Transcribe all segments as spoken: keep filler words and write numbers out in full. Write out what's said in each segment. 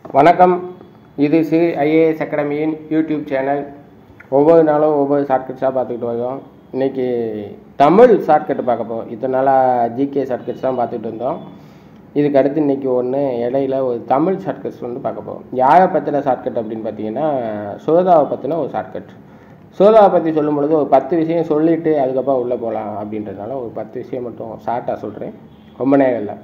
வணக்கம். இது ஸ்ரீ ஐஏஎஸ் அகாடமியின் யூடியூப் சேனல். ஒவ்வொரு நாளும் ஒவ்வொரு ஷார்ட்கட்ஸாக பார்த்துக்கிட்டு வரோம். இன்றைக்கி தமிழ் ஷார்ட்கட்டு பார்க்க போகிறோம். இத்தனை நாளாக ஜிகே ஷார்ட்கட்ஸ் தான் பார்த்துட்டு இருந்தோம். இதுக்கு அடுத்து இன்றைக்கி ஒன்று இடையில ஒரு தமிழ் ஷார்ட்கட்ஸ் வந்து பார்க்க போகிறோம். யாரை பற்றின ஷார்ட்கட் அப்படின்னு பார்த்தீங்கன்னா, சுகதாவை பற்றின ஒரு ஷார்ட்கட். சுகதாவை பற்றி சொல்லும் பொழுது ஒரு பத்து விஷயம் சொல்லிவிட்டு அதுக்கப்புறம் உள்ளே போகலாம் அப்படின்றதுனால ஒரு பத்து விஷயம் மட்டும் ஷார்ட்டாக சொல்கிறேன். ரொம்ப நேரம் இல்லை.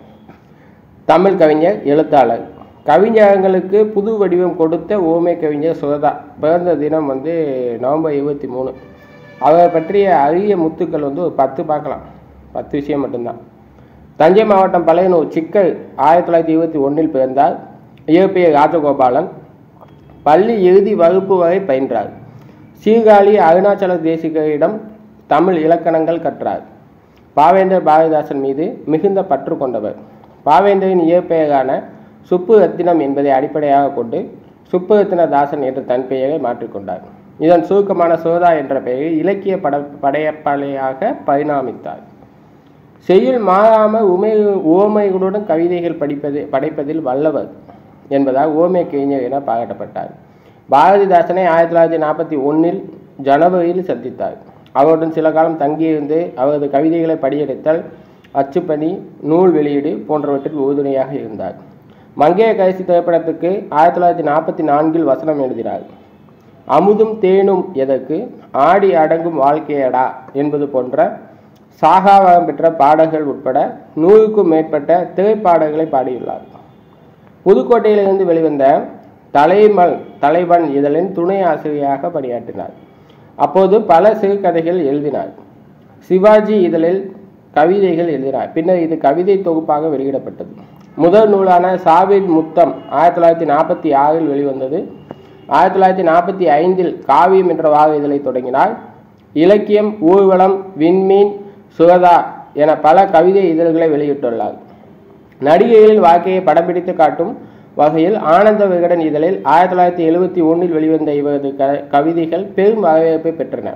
தமிழ் கவிஞர், எழுத்தாளர், கவிஞர்களுக்கு புது வடிவம் கொடுத்த ஓமை கவிஞர் சுகதா. பிறந்த தினம் வந்து நவம்பர் இருபத்தி மூணு. அவரை பற்றிய அரிய முத்துக்கள் வந்து ஒரு பத்து பார்க்கலாம். பத்து விஷயம் மட்டும்தான். தஞ்சை மாவட்டம் பழையனூர் சிக்கல் ஆயிரத்தி தொள்ளாயிரத்தி இருபத்தி ஒன்றில் பிறந்தார். இயற்பியர் ராஜகோபாலன். பள்ளி இறுதி வகுப்பு வரை பயின்றார். சீர்காழி அருணாச்சல தேசிகரிடம் தமிழ் இலக்கணங்கள் கற்றார். பாவேந்தர் பாரதிதாசன் மீது மிகுந்த பற்று கொண்டவர். பாவேந்தரின் இயற்பெயரான சுப்பு ரத்தினம் என்பதை அடிப்படையாக கொண்டு சுப்பு ரத்தின தாசன் என்ற தன் பெயரை மாற்றிக்கொண்டார். இதன் சுருக்கமான சுகதா என்ற பெயரில் இலக்கிய பட படையப்பாளையாக பரிணாமித்தார். செய்யுள் மாறாமல் உமை ஓமைகளுடன் கவிதைகள் படிப்பது படைப்பதில் வல்லவர் என்பதால் ஓமை கவிஞர் என பாராட்டப்பட்டார். பாரதிதாசனை ஆயிரத்தி தொள்ளாயிரத்தி நாற்பத்தி ஒன்றில் ஜனவரியில் சந்தித்தார். அவருடன் சில காலம் தங்கியிருந்து அவரது கவிதைகளை படியெடுத்தல், அச்சுப்பணி, நூல் வெளியீடு போன்றவற்றில் உறுதுணையாக இருந்தார். மங்கைய கரிசி திரைப்படத்துக்கு ஆயிரத்தி தொள்ளாயிரத்தி நாற்பத்தி நான்கில் வசனம் எழுதினார். அமுதும் தேனும் எதற்கு, ஆடி அடங்கும் வாழ்க்கையடா என்பது போன்ற சாகாவரம் பெற்ற பாடல்கள் உட்பட நூறுக்கும் மேற்பட்ட திரைப்பாடல்களை பாடியுள்ளார். புதுக்கோட்டையிலிருந்து வெளிவந்த தலைமல் தலைவன் இதழின் துணை ஆசிரியராக பணியாற்றினார். அப்போது பல சிறுகதைகள் எழுதினார். சிவாஜி இதழில் கவிதைகள் எழுதினார். பின்னர் இது கவிதை தொகுப்பாக வெளியிடப்பட்டது. முதல் நூலான சாவின் முத்தம் ஆயிரத்தி தொள்ளாயிரத்தி நாற்பத்தி ஆறில் வெளிவந்தது. ஆயிரத்தி தொள்ளாயிரத்தி நாற்பத்தி ஐந்தில் காவியம் என்ற வார இதழை தொடங்கினார். இலக்கியம், ஊர்வலம், விண்மீன், சுகதா என பல கவிதை இதழ்களை வெளியிட்டுள்ளார். நடிகைகளின் வாழ்க்கையை படம்பிடித்து காட்டும் வகையில் ஆனந்த விகடன் இதழில் ஆயிரத்தி தொள்ளாயிரத்தி எழுபத்தி ஒன்றில் வெளிவந்த இவரது க கவிதைகள் பெரும் வரவேற்பை பெற்றன.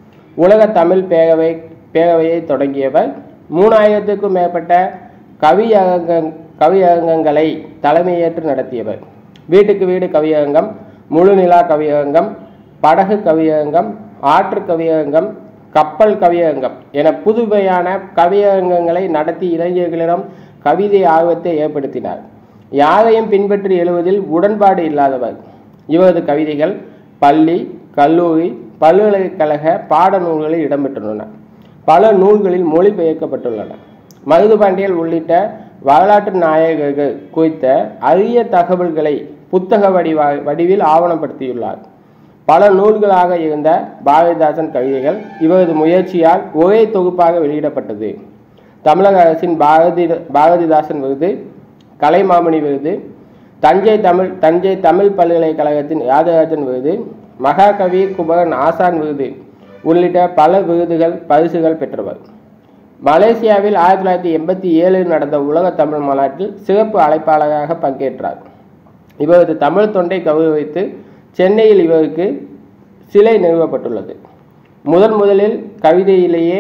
உலக தமிழ் பேரவை பேரவையை தொடங்கியவர். மூணாயிரத்துக்கும் மேற்பட்ட கவியரங்க கவியரங்கங்களை தலைமையேற்று நடத்தியவர். வீட்டுக்கு வீடு கவியரங்கம், முழுநிலா கவியரங்கம், படகு கவியரங்கம், ஆற்று கவியரங்கம், கப்பல் கவியரங்கம் என புதுமையான கவியரங்கங்களை நடத்தி இளைஞர்களிடம் கவிதை ஆர்வத்தை ஏற்படுத்தினார். யாரையும் பின்பற்றி எழுவதில் உடன்பாடு இல்லாதவர். இவரது கவிதைகள் பள்ளி, கல்லூரி, பல்கலைக்கழக பாடநூல்களில் இடம்பெற்றுள்ளன. பல நூல்களில் மொழிபெயர்க்கப்பட்டுள்ளன. மருதுபாண்டியல் உள்ளிட்ட வரலாற்று நாயகர்கள் குறித்த அரிய தகவல்களை புத்தக வடிவ வடிவில் ஆவணப்படுத்தியுள்ளார். பல நூல்களாக இருந்த பாரதிதாசன் கவிதைகள் இவரது முயற்சியால் ஒரே தொகுப்பாக வெளியிடப்பட்டது. தமிழக அரசின் பாரதி பாரதிதாசன் விருது, கலைமாமணி விருது, தஞ்சை தமிழ் தஞ்சை தமிழ் பல்கலைக்கழகத்தின் ராஜராஜன் விருது, மகாகவி குமரன் ஆசான் விருது உள்ளிட்ட பல விருதுகள், பரிசுகள் பெற்றவர். மலேசியாவில் ஆயிரத்தி தொள்ளாயிரத்தி எண்பத்தி ஏழில் நடந்த உலக தமிழ் மாநாட்டில் சிறப்பு அழைப்பாளராக பங்கேற்றார். இவரது தமிழ் தொண்டை கௌரவித்து சென்னையில் இவருக்கு சிலை நிறுவப்பட்டுள்ளது. முதன் முதலில் கவிதையிலேயே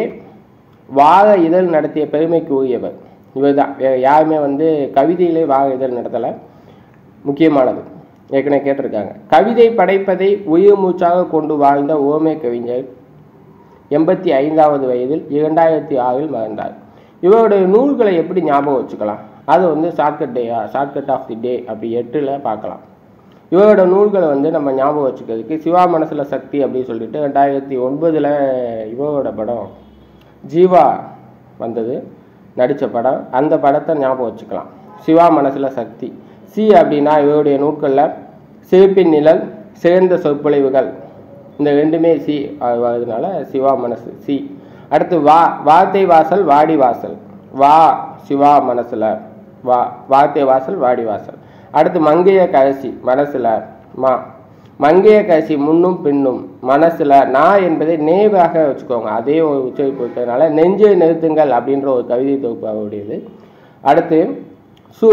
வார இதழ் நடத்திய பெருமைக்கு உரியவர் இவர் தான். வேறு யாருமே வந்து கவிதையிலே வார இதழ் நடத்தலை. முக்கியமானது ஏற்கனவே கேட்டிருக்காங்க. கவிதை படைப்பதை உயிர் மூச்சாக கொண்டு வாழ்ந்த ஓமை கவிஞர் எண்பத்தி ஐந்தாவது வயதில் இரண்டாயிரத்தி ஆறில் மறந்தார். இவருடைய நூல்களை எப்படி ஞாபகம் வச்சுக்கலாம்? அது வந்து ஷார்ட்கட் டேயா ஷார்ட்கட் ஆஃப் தி டே அப்படி எட்டில் பார்க்கலாம். இவரோட நூல்களை வந்து நம்ம ஞாபகம் வச்சுக்கிறதுக்கு சிவா மனசில் சக்தி அப்படின்னு சொல்லிட்டு ரெண்டாயிரத்தி ஒன்பதில் இவரோட படம் ஜீவா வந்தது, நடித்த படம். அந்த படத்தை ஞாபகம் வச்சுக்கலாம். சிவா மனசில் சக்தி. சி அப்படின்னா இவருடைய நூல்களில் சிறப்பின் நிழல், சிறந்த சொற்பொழிவுகள், இந்த ரெண்டுமே சி வருதுனால சிவா மனசு சி. அடுத்து வா வார்த்தை வாசல், வாடி வாசல். வா சிவா மனசுல, வா வார்த்தை வாசல், வாடி வாசல். அடுத்து மங்கைய கரிசி, மனசுல மா. மங்கைய கரிசி முன்னும் பின்னும், மனசுல நா என்பதை நேவாக வச்சுக்கோங்க. அதே ஒரு உச்சரிப்பு இருக்கிறதுனால நெஞ்சை நிறுத்துங்கள் அப்படின்ற ஒரு கவிதை தொகுப்பு அவருடையது. அடுத்து சு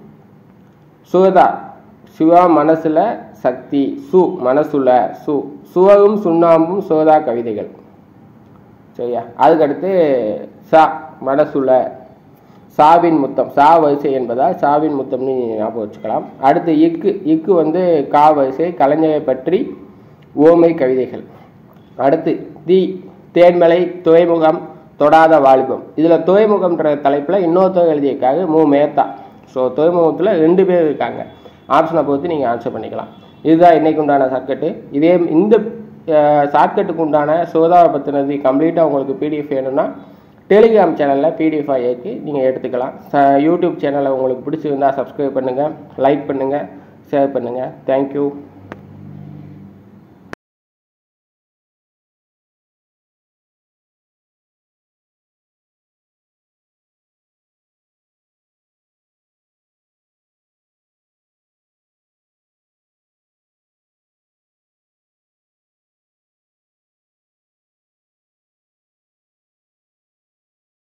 சுகதா, சிவா மனசுல சக்தி, சு மனசுல சு. சுவரும் சுண்ணாம்பும் சுகதா கவிதைகள். சரியா? அதுக்கடுத்து ச மனசுல சாவின் முத்தம், சா வரிசை என்பதால் சாவின் முத்தம்னு ஞாபகம் வச்சுக்கலாம். அடுத்து இக்கு, இக்கு வந்து கா வரிசை, கலைஞரை பற்றி ஓமை கவிதைகள். அடுத்து தி, தேன்மலை, துறைமுகம், தொடாத வாலிபம். இதில் துறைமுகம்ன்ற தலைப்பில் இன்னொருத்தர் எழுதியிருக்காங்க மு மேத்தா. ஸோ துறைமுகத்தில் ரெண்டு பேர் இருக்காங்க. ஆப்ஷனை பொறுத்து நீங்கள் ஆன்சர் பண்ணிக்கலாம். இதுதான் இன்றைக்கு உண்டான ஷார்ட்கட்டு. இதே இந்த ஷார்ட்கட்டுக்கு உண்டான சோதாவை பற்றினது கம்ப்ளீட்டாக உங்களுக்கு பிடிஎஃப் வேணும்னா டெலிகிராம் சேனலில் பிடிஎஃபாக ஏற்றி நீங்கள் எடுத்துக்கலாம். யூடியூப் சேனலை உங்களுக்கு பிடிச்சிருந்தால் சப்ஸ்கிரைப் பண்ணுங்கள், லைக் பண்ணுங்கள், ஷேர் பண்ணுங்கள். தேங்க்யூ.